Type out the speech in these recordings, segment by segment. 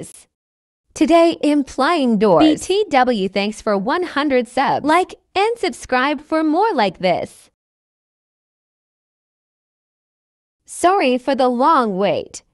Today, implying doors. BTW, thanks for 100 subs. Like and subscribe for more like this. Sorry for the long wait.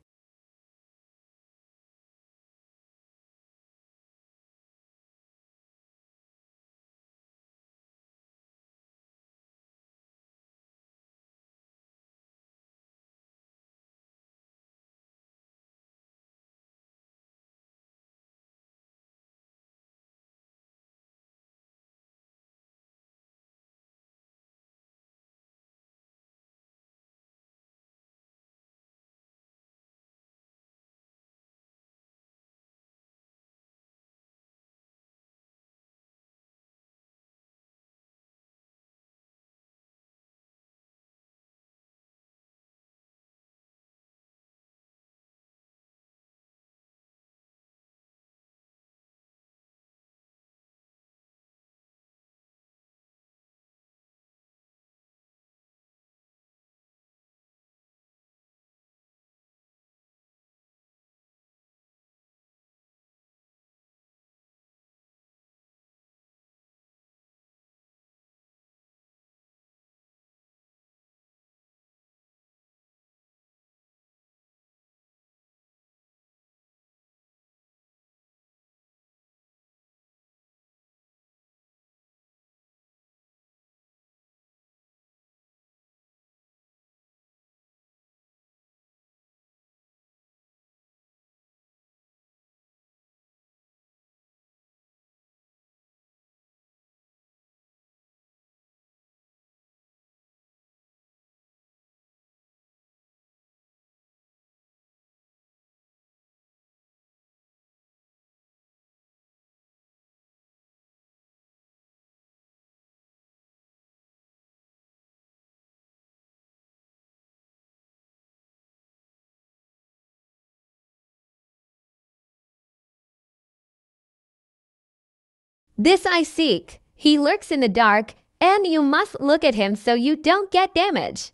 This I seek. He lurks in the dark, and you must look at him so you don't get damage.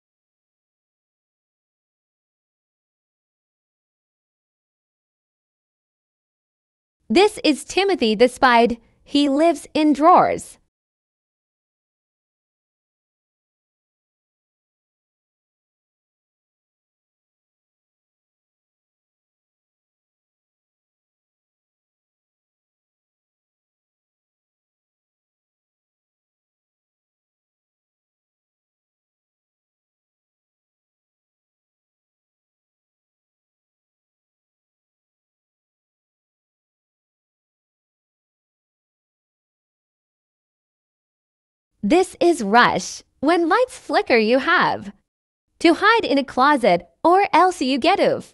This is Timothy the Spide. He lives in drawers. This is Rush. When lights flicker, you have to hide in a closet, or else you get oof.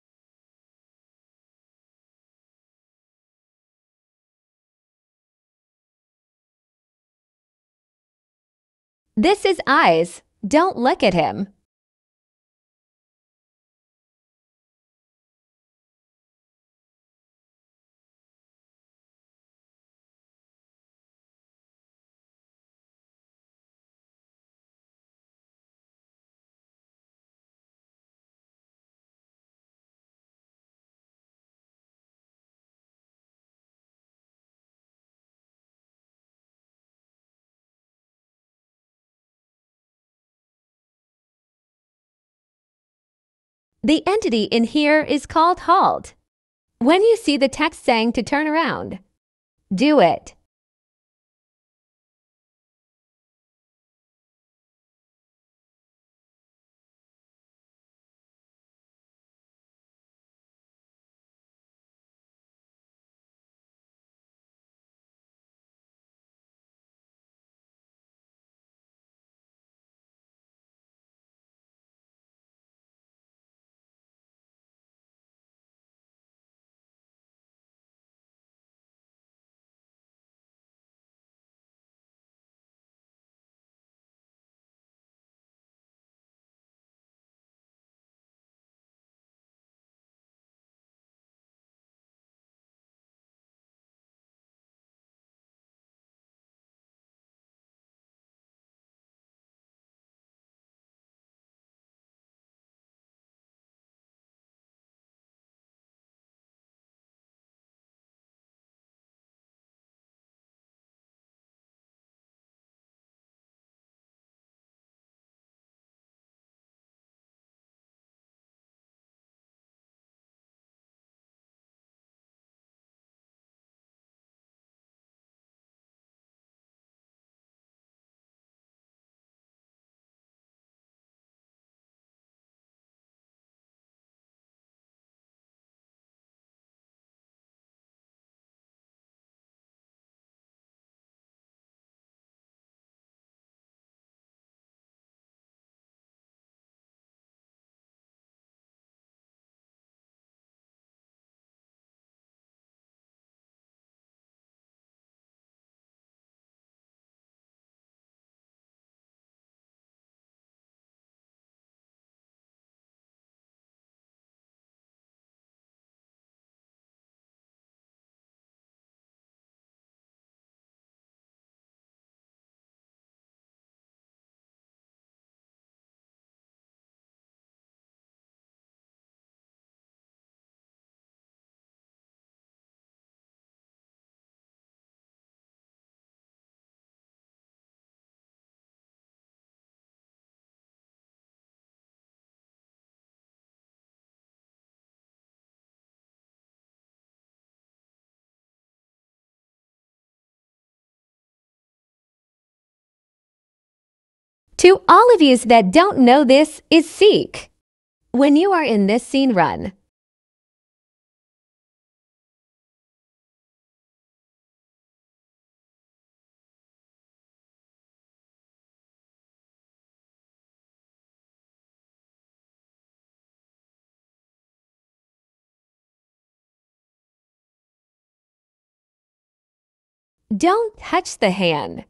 This is Eyes. Don't look at him. The entity in here is called Halt. When you see the text saying to turn around, do it. To all of yous that don't know this is seek. When you are in this scene, run. Don't touch the hand.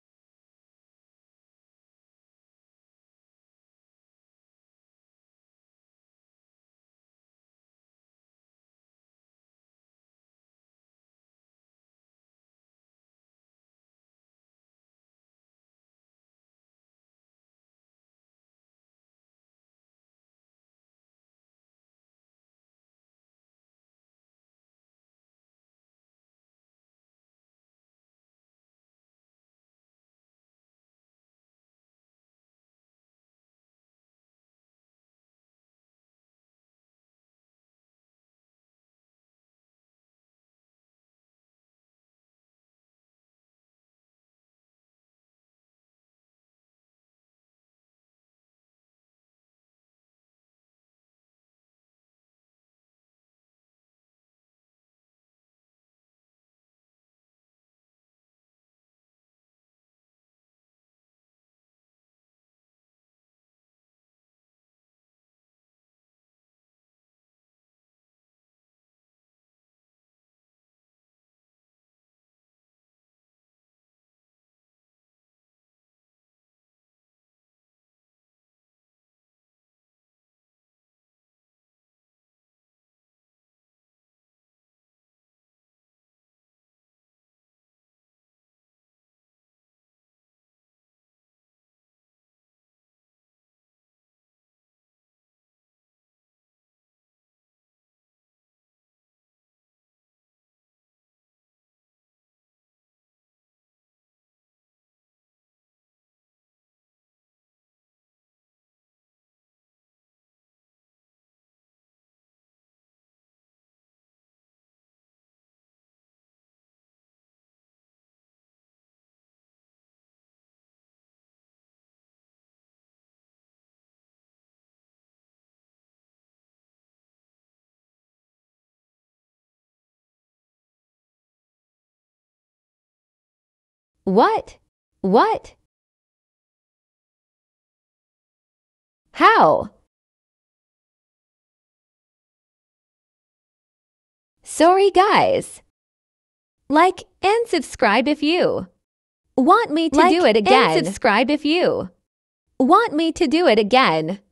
What? What? How? Sorry, guys. Like and subscribe if you want me to do it again. And subscribe if you want me to do it again.